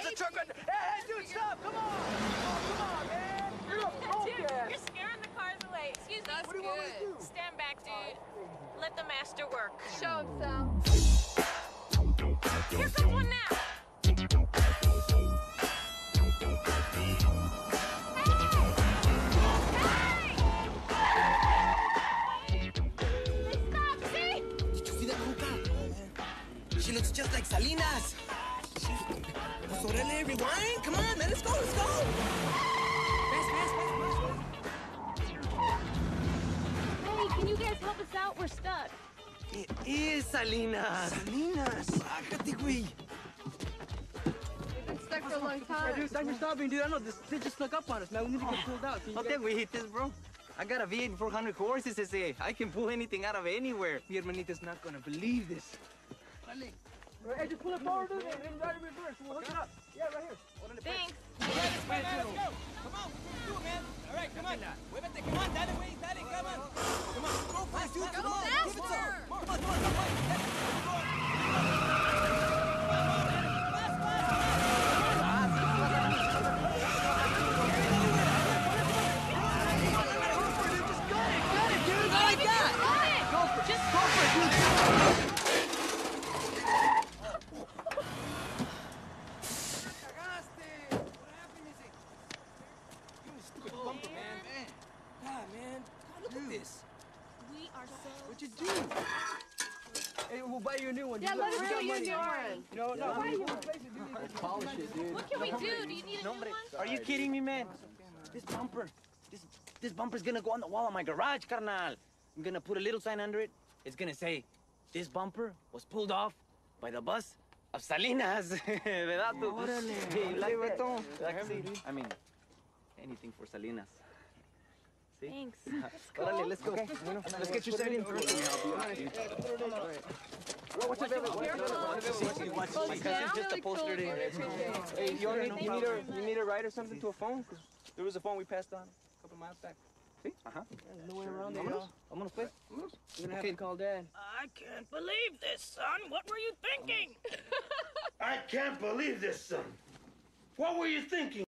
there's a truck right there. Hey, dude, stop! Come on! Oh, come on, man! Dude, you're scaring the cars away. Excuse me. That's What do you want me to do? Stand back, dude. Let the master work. Show him some. Here comes one now. She looks just like Salinas. Pues órale, rewind. Come on, man. Let's go. Let's go. Hey, can you guys help us out? We're stuck. It is Salinas. Salinas. Bájate, güey. We've been stuck for a long time. Hey, dude, thanks for stopping, dude. I know this thing just snuck up on us, man. We need to get pulled out. Okay, we hit this, bro. I got a V8 400 horses, ese. I can pull anything out of anywhere. Mi hermanita's not gonna believe this. Hey, just pull it forward, dude, and ride in reverse. We'll hook it up. Yeah, right here. Thanks. Let's go. Come on. Do it, man. All right, come on. Muévete. Come on. Dale, güey. Dale, come on. Come on. Go for it, dude. Come on. Give it to her. Come on, come on. Come on. We are so... What'd you do? Hey, we'll buy you a new one. Yeah, let us do you a new one. No, we'll replace it, dude. Polish it, dude. What can we do? Do you need a new one? Are you kidding me, man? This bumper's gonna go on the wall of my garage, carnal. I'm gonna put a little sign under it. It's gonna say, this bumper was pulled off by the bus of Salinas. ¿Verdad, tú? Hey, you like that? I mean, anything for Salinas. See? Thanks. Órale, let's go. Let's get you set in first. What's available? My cousin just upholstered it. Hey, you need a ride or something to a phone? 'Cause there was a phone we passed on a couple miles back. See? No way around there, y'all. Vámonos, pues. We're gonna have to call Dad. I can't believe this, son. What were you thinking? I can't believe this, son. What were you thinking?